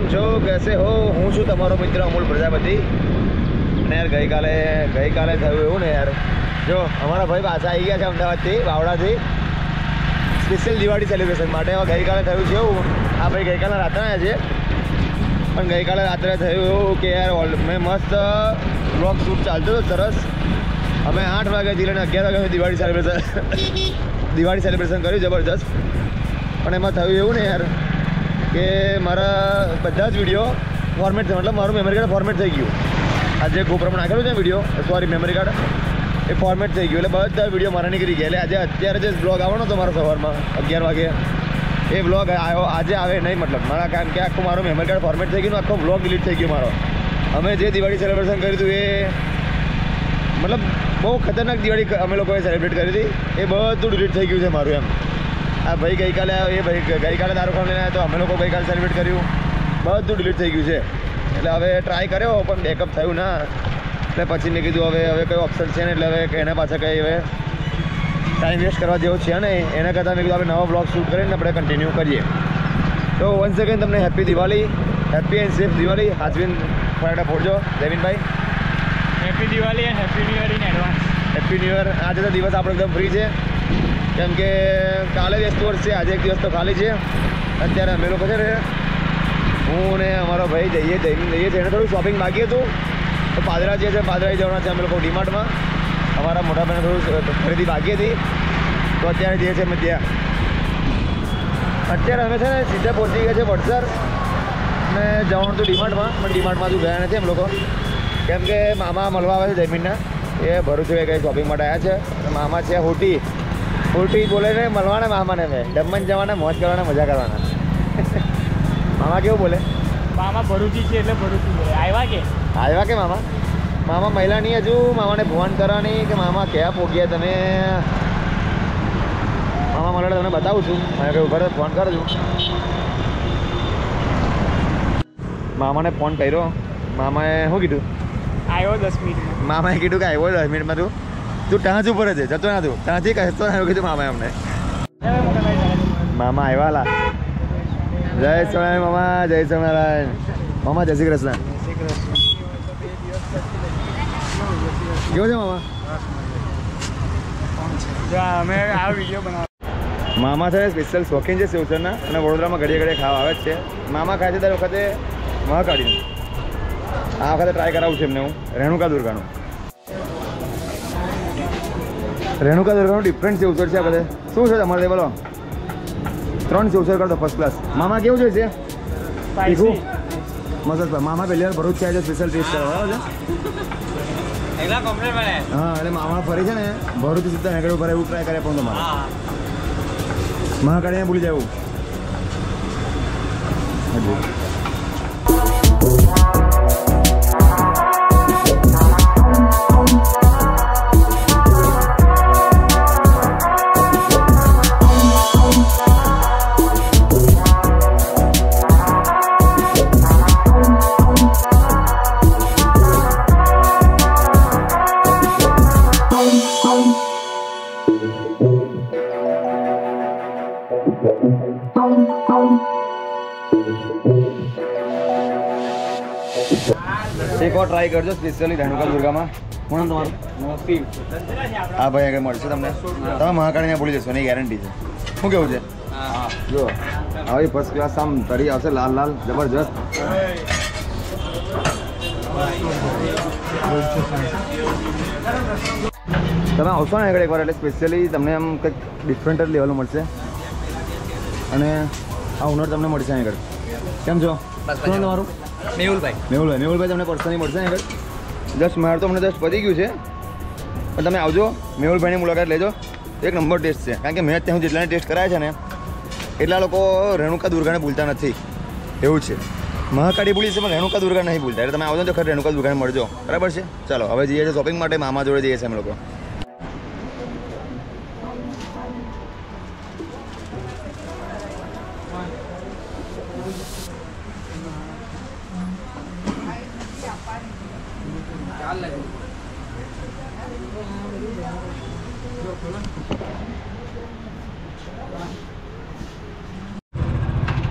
છો? कैसे हो? હું છું તમારો મિત્ર અમૂલ પ્રજાપતિ. અને યાર ગઈકાલે થયું એવું ને યાર, જો અમારા ભાઈ પાછા આવી ગયા છે અમદાવાદથી, બાવડાથી, સ્પેશિયલ દિવાળી સેલિબ્રેશન માટે. ગઈકાલે થયું છે એવું, આ ભાઈ ગઈકાલે રાત્રે આવ્યા છે, પણ ગઈકાલે રાત્રે થયું એવું કે યાર મેં મસ્ત બ્લોગ શૂટ ચાલતો હતો સરસ. અમે 8 વાગ્યાથી લઈને 11 વાગ્યા દિવાળી સેલિબ્રેશન કર્યું જબરજસ્ત. પણ એમાં થયું એવું ને યાર કે મારા બધા જ વિડીયો ફોર્મેટ થયો, મતલબ મારું મેમરી કાર્ડ ફોર્મેટ થઈ ગયું. આજે ગોપ્રોમાં નાખેલું છે વિડીયો, સોરી મેમરી કાર્ડ, એ ફોર્મેટ થઈ ગયું. એટલે બધા વિડીયો મારા નીકળી ગયા. એટલે અત્યારે જે બ્લોગ આવવાનો હતો મારો સવારમાં 11 વાગે, એ બ્લોગ આવ્યો આજે આવે નહીં. મતલબ મારા કારણ કે આખું મારું મેમરી કાર્ડ ફોર્મેટ થઈ ગયું, આખો બ્લોગ ડિલીટ થઈ ગયો મારો. અમે જે દિવાળી સેલિબ્રેશન કર્યું હતું એ મતલબ બહુ ખતરનાક દિવાળી અમે લોકોએ સેલિબ્રેટ કરી હતી, એ બધું ડિલીટ થઈ ગયું છે મારું. એમ આ ભાઈ ગઈકાલે આવ્યો, એ ભાઈ ગઈકાલે દારૂ ખાઈને આવ્યા, તો અમે લોકો ગઈકાલે સેલિબ્રેટ કર્યું, બધું ડિલીટ થઈ ગયું છે. એટલે હવે ટ્રાય કર્યો પણ બેકઅપ થયું ના. એટલે પછી મેં કીધું હવે કઈ ઓપ્શન છે ને, એટલે હવે એના પાછળ કંઈ હવે ટાઈમ વેસ્ટ કરવા જેવો છે નહીં. એના કરતાં મેં કીધું આપણે નવો બ્લોગ શૂટ કરીને આપણે કન્ટિન્યુ કરીએ. તો વન્સ અગેન તમને happy Diwali, happy and safe Diwali. હાજબીન ફટાકડા ફોડજો જયમીનભાઈ. Happy Diwali and happy new year in advance. Happy new year. આજે તો દિવસ આપણો એકદમ ફ્રી છે, કેમ કે કાલે બેસતું વર્ષ છે, આજે એક દિવસ તો ખાલી છે. અત્યારે અમે લોકો છે ને, હું ને અમારો ભાઈ જઈએ છીએ, એને થોડું શોપિંગ બાકી હતું, તો પાદરા જે છે પાદરા જવાના છે અમે લોકો ડીમાર્ટમાં. અમારા મોટા ભાઈને થોડું ખરીદી બાકી હતી, તો અત્યારે જઈએ છીએ અમે ત્યાં. અત્યારે અમે છે ને સીધા પહોંચી ગયા છે વડસર, અને જવાનું હતું ડીમાર્ટમાં, પણ ડીમાર્ટમાં હજુ ગયા નથી એમ લોકો, કેમ કે મામા મળવા આવે છે જયમીનના. એ ભરૂચ કંઈ શોપિંગ માટે આવ્યા છે. મામા છે હોટી બોલે ને મળવાના મામાને, મેં દમણ જવાના, મોજ કરવાના, મજા કરવાના. મામા કેવું બોલે? મામા ભરૂચી છે એટલે ભરૂચી બોલે. આવ્યા કે મામા મહિલાની હજુ મામાને ફોન કરવાની કે મામા ક્યાં પહોંચ્યા તમે. મામા મળે તમને બતાવું છું, મને કહ્યું ઘરે ફોન કરજો. મામાને ફોન કર્યો, મામાએ શું કીધું? આવ્યો 10 મિનિટમાં. મામાએ કીધું કે આવ્યો 10 મિનિટમાં. તું ટાંચ ઉપર જ જતો ના, તું ત્યાંથી કહેતો ના, એવું કીધું મામાએ અમને. મામા આવ્યા. જય સ્વામિનારાયણ મામા, જય સ્વામિનારાયણ મામા, જય શ્રી કૃષ્ણ. કેવો છે મામા? અમે આ વિડીયો બનાવ. મામા છે સ્પેશિયલ શોખીન છે સેવસરના, અને વડોદરામાં ઘડીએ ખાવા આવે જ છે. મામા ખાય છે દર વખતે મહાકાળીનું. આ વખતે ટ્રાય કરાવું છું એમને હું રેણુકા દુર્ગાનું ડિફરન્ટ સેવસર છે. આ બધે શું છે તમારે બોલો? 3 સેવસર કરતો ફર્સ્ટ ક્લાસ. મામા કેવું છે? તીખું મસ્ત. મામા પહેલી વાર ભરૂચ છે, સ્પેશિયલ ટેસ્ટ કરવા બરાબર છે. હા, એટલે મામા ફરી છે ને ભરૂચ સીધા નેગડું ભરે એવું ટ્રાય કરે પણ તમારે મહાકાળીને ભૂલી જાય એવું. એક વાર ટ્રાય કરજો સ્પેશિયલી રેણુકા દુર્ગામાં. કોણ તમારું? હા ભાઈ, આગળ મળશે તમને. તમે મહાકાળીને ભૂલી જશો એની ગેરંટી છે. શું કેવું છે? જો હવે ફર્સ્ટ ક્લાસ આમ તરી આવશે, લાલ લાલ જબરજસ્ત. તમે આવશો ને આગળ એકવાર, એટલે સ્પેશિયલી તમને આમ કંઈક ડિફરન્ટ જ લેવલનું મળશે, અને આ ઓનર તમને મળશે આગળ. કેમ છો? શું તમારું? મેહુલભાઈ તમને પર્સનલી મળશે આગળ. જસ્ટ મારે તો અમને જસ્ટ પતી ગયું છે, પણ તમે આવજો, મેહુલભાઈની મુલાકાત લેજો. એક નંબર ટેસ્ટ છે, કારણ કે મેં ત્યાં જેટલાને ટેસ્ટ કરાયા છે ને એટલા લોકો રેણુકા દુર્ગાને ભૂલતા નથી, એવું છે. મહાકાળી ભૂલી છે પણ રેણુકા દુર્ગા નહીં ભૂલતા. એટલે તમે આવજો તો ખરે રેણુકા દુર્ગાને મળજો, બરાબર છે? ચાલો હવે જઈએ છીએ શોપિંગ માટે, મામા જોડે જઈએ છીએ અમે લોકો.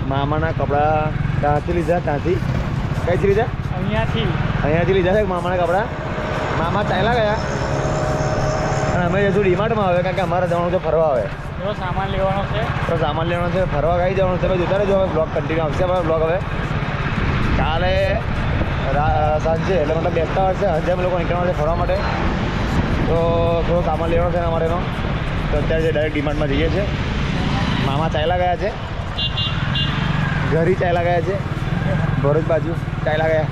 મામાના કપડાં ક્યાંથી લીધા? ક્યાંથી? કઈથી લીધા? અહીંયાથી લીધા છે મામાના કપડાં. મામા ચાલ્યા ગયા અને અમે જઈશું ડીમાર્ટમાં આવે, કારણ કે અમારે જવાનું છે ફરવા. આવે સામાન લેવાનો છે, તો સામાન લેવાનો છે, ફરવા કઈ જવાનું છે. તમે જોતા રહેજો, હવે બ્લોગ કન્ટિન્યુ આવશે. અમારો બ્લોગ હવે કાલે સાંજે, એટલે મતલબ બેસતા વર્ષે સાંજે અમે લોકો નીકળવાના છે ફરવા માટે. તો થોડો સામાન લેવાનો છે અમારેનો. તો અત્યારે ડાયરેક્ટ ડીમાર્ટમાં જઈએ છીએ. મામા ચાલ્યા ગયા છે, ઘરી ચાલ્યા ગયા છે, ભરૂચ બાજુ ચાલ્યા ગયા.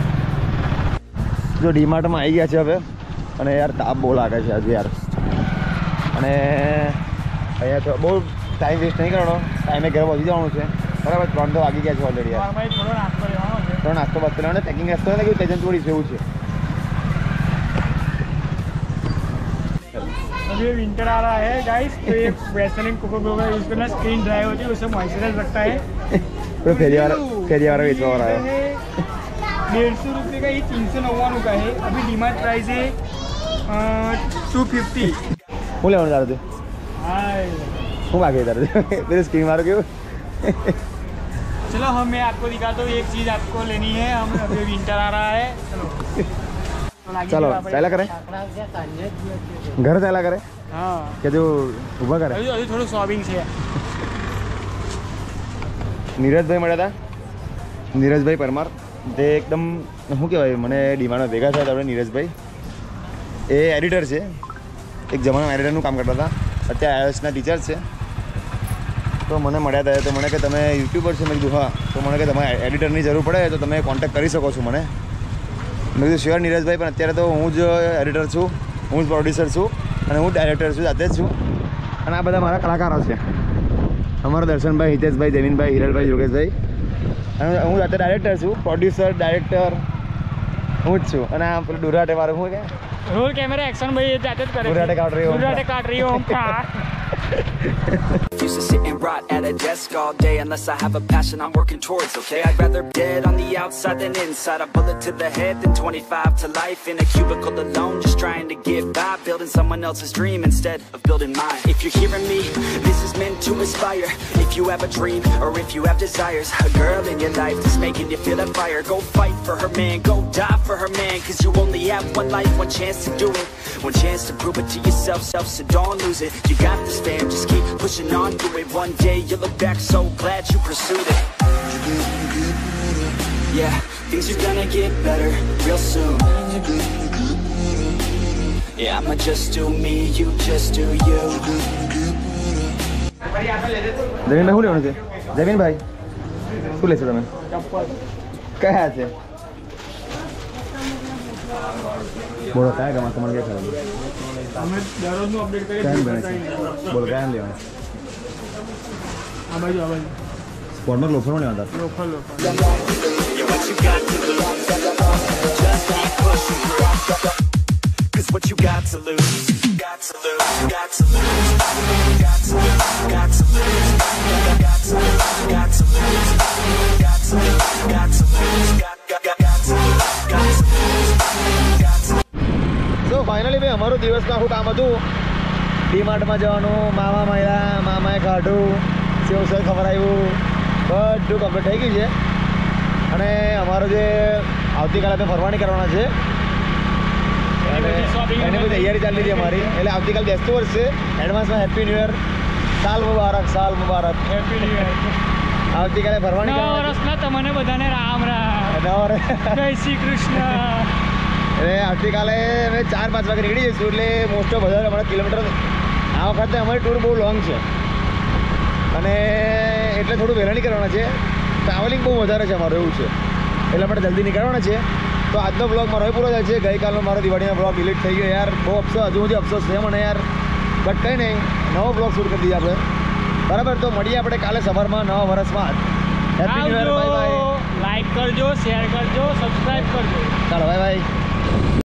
જો ડીમાર્ટમાં આવી ગયા છે હવે. અને યાર તાપ બહુ લાગે છે આજે યાર. અને અહીંયા તો બહુ ટાઈમ વેસ્ટ નહીં કરવાનો, ટાઈમે ઘરે પહોંચી જવાનું છે. બરાબર, 3 તો વાગી ગયા છે ઓલરેડી યાર. થોડો નાસ્તો બાસ્તો લેવાનો, પેકિંગ નાસ્તો ને કે પેજન થોડી જેવું છે. अभी विंटर आ रहा है गाइस, तो ये वेस्टर्न कोको कोला यूज करना, स्किन ड्राई होती है, उससे मॉइस्चराइज रखता है. तो फेरी वाला बेचवा रहा है. 150 रुपये का, ये 399 का है. अभी डिमांड प्राइस है 250. હું લેવાનું તારે? હું बाकी तारे तेरे स्क्रीन मारो क्यों? चलो हम मैं आपको दिखाता हूँ, एक चीज़ आपको लेनी है. हम अभी विंटर आ रहा है. चलो चाला करे, घर चाला करे. हाँ, क्या जो ઊભા કરે. अभी थोड़ा शॉपिंग છે. નીરજભાઈ મળ્યા હતા, નીરજભાઈ પરમાર. તે એકદમ શું કહેવાય, મને ડીમાર્ટમાં ભેગા થયા હતા આપણે. નીરજભાઈ એ એડિટર છે, એક જમાનામાં એડિટરનું કામ કરતા હતા. અત્યારે આઈએસના ટીચર છે. તો મને મળ્યા હતા. તો મને કે તમે યુટ્યુબર છો? મેં કીધું હા. તો મને કે તમારે એડિટરની જરૂર પડે તો તમે કોન્ટેક્ટ કરી શકો છો મને. મેં કીધું શ્યોર નીરજભાઈ, પણ અત્યારે તો હું જ એડિટર છું, હું જ પ્રોડ્યુસર છું અને હું ડાયરેક્ટર છું, જાતે જ છું. અને આ બધા મારા કલાકારો છે. અમારા દર્શનભાઈ, હિતેશભાઈ, જમીનભાઈ, હિરલભાઈ, યોગેશભાઈ. અને હું જાતે ડાયરેક્ટર છું, પ્રોડ્યુસર, ડાયરેક્ટર હું જ છું. અને આ પેલું ડુરાટે મારું શું કે રોલ કેમેરા એક્શન ભાઈ જાતે જ કરે. ડુરાટે કાઢ રહી હું. Used to sit and rot at a desk all day unless I have a passion I'm working towards, okay? I'd rather dead on the outside than inside. A bullet to the head than 25 to life in a cubicle alone, just trying to get by, building someone else's dream instead of building mine. If you're hearing me, this is meant to inspire. If you have a dream or if you have desires, a girl in your life that's making you feel that fire, go fight for her man, go die for her man, cause you only have one life, one chance to do it, one chance to prove it to yourself, so don't lose it. You got this fam, just keep pushing on through it. One day you'll look back so glad you pursued it. Yeah, things are gonna get better real soon. Yeah, I'ma just do me, you just do you. જમીનભાઈ શું લેવાનું છે? જમીનભાઈ શું લેશો તમે? કયા છે? બોલો કયા ગમા તમારે ક્યાં ખબર? અમે દરરોજનું અપડેટ કરીએ. બોલો કયા લેવાનું? આ બાજુ સ્પોર્ટમાં લોફરમાં લેવાના હતા. Loafer. Yeah, what you got to lose? Just keep pushing through. Cause what you got to lose? Got to lose. Got to lose. Got to lose. Got to lose. Got to lose. Got to lose. Got to lose. Got to lose. Got to lose. તો finally ભાઈ અમારું દિવસમાં આખું કામ હતું. ડીમાર્ટમાં જવાનું, મામા મળ્યા, મામાએ કાઢું, સેવસર ખવડાવ્યું, બધું કમ્પ્લીટ થઈ ગયું છે. અને અમારો જે આવતીકાલે અમે ફરવાની કરવાના છે એની બધી તૈયારી ચાલી હતી અમારી. એટલે આવતીકાલ બેસતું વર્ષ છે. એડવાન્સમાં હેપી ન્યૂ યર, સાલ મુબારક, સાલ મુબારક. Happy new year. આવતીકાલે ફરવાની નવા વર્ષના તમને બધાને રામ રામ, જય શ્રી કૃષ્ણ. એટલે આવતીકાલે અમે 4-5 વાગે નીકળી જઈશું. એટલે મોસ્ટ ઓફ બધા અમારા કિલોમીટર આ વખતે અમારી ટૂર બહુ લોંગ છે અને એટલે થોડું વહેલા નીકળવાના છે. ટ્રાવેલિંગ બહુ વધારે છે અમારું, એવું છે. એટલે આપણે જલ્દી નીકળવાના છે. તો આજનો બ્લોગ મારો પૂરો થાય છે. ગઈકાલનો મારો દિવાળીનો બ્લોગ ડિલીટ થઈ ગયો યાર. બહુ અફસોસ, હજુ સુધી અફસોસ છે મને યાર. બટ કંઈ નહીં, નવો બ્લોગ શૂટ કરી દઈએ આપણે. બરાબર, તો મળીએ આપણે કાલે સવારમાં નવા વર્ષમાં. Happy new year, bye bye. Like કરજો, શેર કરજો, સબસ્ક્રાઈબ કરજો. ચાલો બાય બાય.